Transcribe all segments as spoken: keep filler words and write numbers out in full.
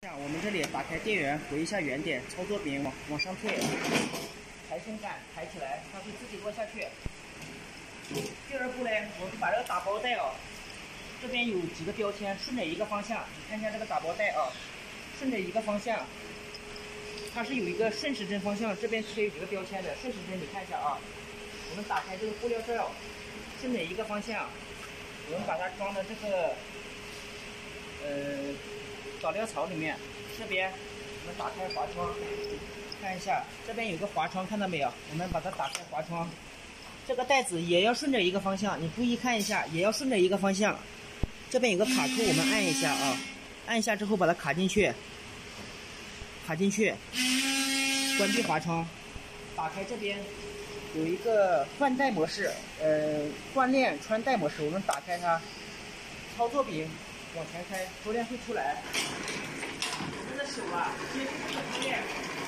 我们这里打开电源，回一下原点，操作柄往往上退，抬升杆抬起来，它会自己落下去。第二步呢，我们把这个打包带啊，这边有几个标签，顺着一个方向，你看一下这个打包带啊，顺着一个方向，它是有一个顺时针方向，这边是有几个标签的，顺时针你看一下啊。我们打开这个布料罩，顺着一个方向，我们把它装到这个呃。导料槽里面，这边我们打开滑窗，看一下这边有个滑窗，看到没有？我们把它打开滑窗，这个带子也要顺着一个方向，你注意看一下，也要顺着一个方向。这边有个卡扣，我们按一下啊，按一下之后把它卡进去，卡进去，关闭滑窗，打开这边有一个换带模式，呃，锻炼穿戴模式，我们打开它，操作柄。往前开，铰链会出来。我们的手啊，接触这个铰链。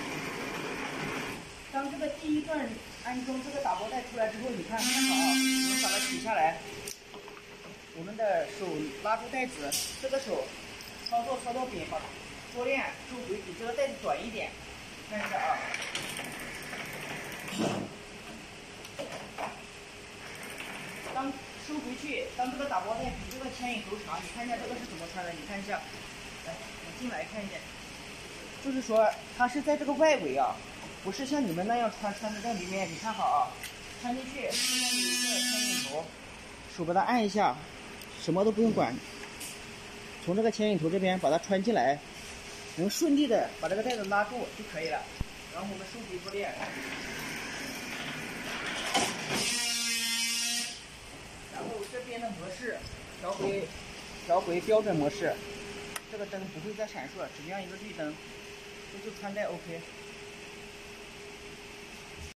当这个第一段安装这个打包带出来之后，你看看好啊，我们把它取下来。我们的手拉住带子，这个手操作操作柄，把铰链收回，比这个带子短一点。看一下啊。当收回去，当这个打包带比这个牵引头长，你看一下这个是怎么穿的？你看一下，来，我进来看一下，就是说它是在这个外围啊，不是像你们那样穿穿在这里面。你看好啊，穿进去，这边有一个牵引头，手把它按一下，什么都不用管，从这个牵引头这边把它穿进来，能顺利的把这个带子拉住就可以了。然后我们收回铰链。然后这边的模式调回调回标准模式，这个灯不会再闪烁，只亮一个绿灯，这就穿戴 OK。